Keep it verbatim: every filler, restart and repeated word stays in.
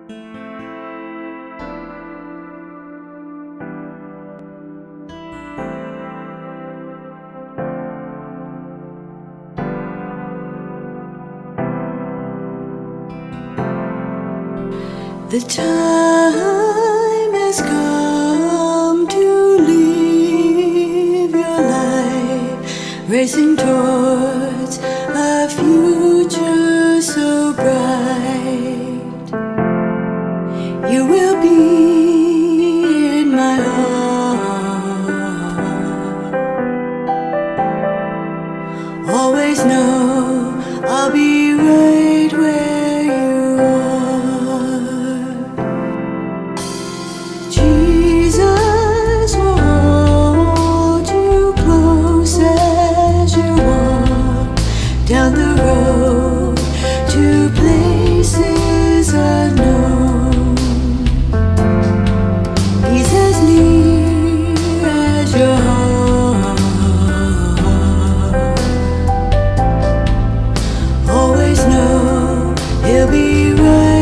The time has come to live your life, racing towards a future so bright. You will be in my heart. Always know I'll be right where you are. Jesus will hold you close as you walk down the road to places unknown. He's as near as your heart. Always know He'll be right.